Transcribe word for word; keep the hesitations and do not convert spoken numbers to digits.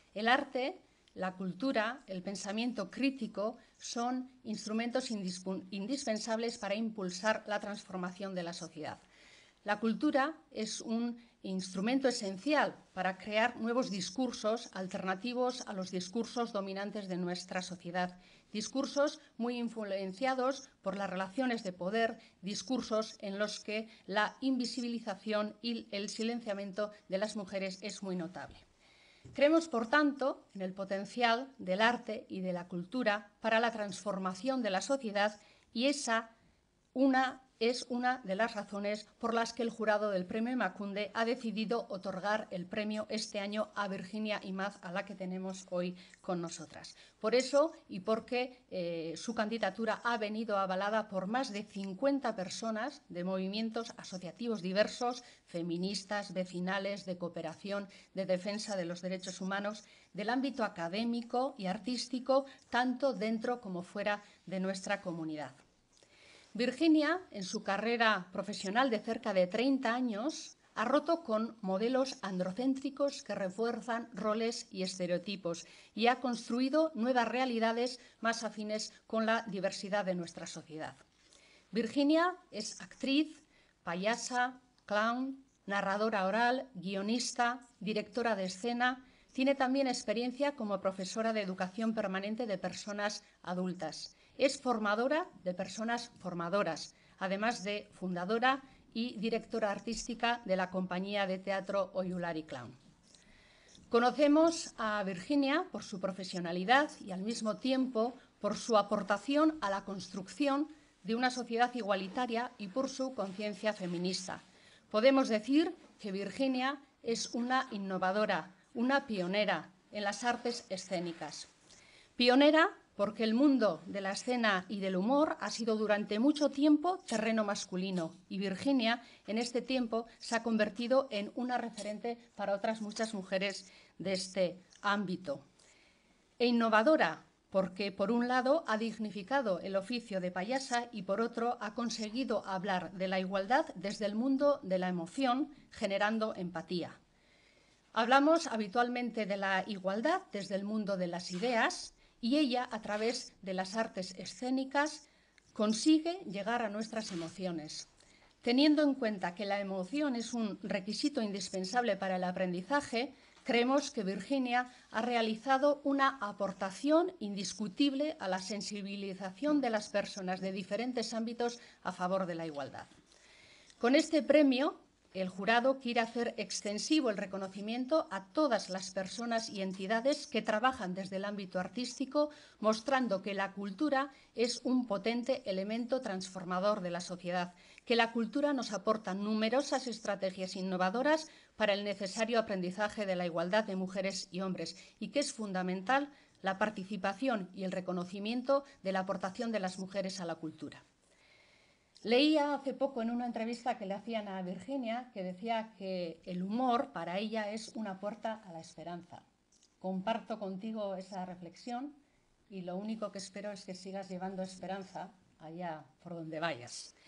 El arte, la cultura, el pensamiento crítico son instrumentos indispensables para impulsar la transformación de la sociedad. La cultura es un instrumento esencial para crear nuevos discursos alternativos a los discursos dominantes de nuestra sociedad, discursos muy influenciados por las relaciones de poder, discursos en los que la invisibilización y el silenciamiento de las mujeres es muy notable. Creemos, por tanto, en el potencial del arte y de la cultura para la transformación de la sociedad y esa una, es una de las razones por las que el jurado del Premio Emakunde ha decidido otorgar el premio este año a Virginia Imaz, a la que tenemos hoy con nosotras. Por eso y porque eh, su candidatura ha venido avalada por más de cincuenta personas de movimientos asociativos diversos, feministas, vecinales, de cooperación, de defensa de los derechos humanos, del ámbito académico y artístico, tanto dentro como fuera de nuestra comunidad. Virginia, en su carrera profesional de cerca de treinta años, ha roto con modelos androcéntricos que refuerzan roles y estereotipos y ha construido nuevas realidades más afines con la diversidad de nuestra sociedad. Virginia es actriz, payasa, clown, narradora oral, guionista, directora de escena. Tiene también experiencia como profesora de educación permanente de personas adultas. Es formadora de personas formadoras, además de fundadora y directora artística de la compañía de teatro Oyulari Clown. Conocemos a Virginia por su profesionalidad y al mismo tiempo por su aportación a la construcción de una sociedad igualitaria y por su conciencia feminista. Podemos decir que Virginia es una innovadora, una pionera en las artes escénicas. Pionera porque el mundo de la escena y del humor ha sido durante mucho tiempo terreno masculino y Virginia en este tiempo se ha convertido en una referente para otras muchas mujeres de este ámbito. E innovadora porque, por un lado, ha dignificado el oficio de payasa y, por otro, ha conseguido hablar de la igualdad desde el mundo de la emoción, generando empatía. Hablamos habitualmente de la igualdad desde el mundo de las ideas y ella, a través de las artes escénicas, consigue llegar a nuestras emociones. Teniendo en cuenta que la emoción es un requisito indispensable para el aprendizaje, creemos que Virginia ha realizado una aportación indiscutible a la sensibilización de las personas de diferentes ámbitos a favor de la igualdad. Con este premio, el jurado quiere hacer extensivo el reconocimiento a todas las personas y entidades que trabajan desde el ámbito artístico, mostrando que la cultura es un potente elemento transformador de la sociedad, que la cultura nos aporta numerosas estrategias innovadoras para el necesario aprendizaje de la igualdad de mujeres y hombres y que es fundamental la participación y el reconocimiento de la aportación de las mujeres a la cultura. Leía hace poco en una entrevista que le hacían a Virginia que decía que el humor para ella es una puerta a la esperanza. Comparto contigo esa reflexión y lo único que espero es que sigas llevando esperanza allá por donde vayas.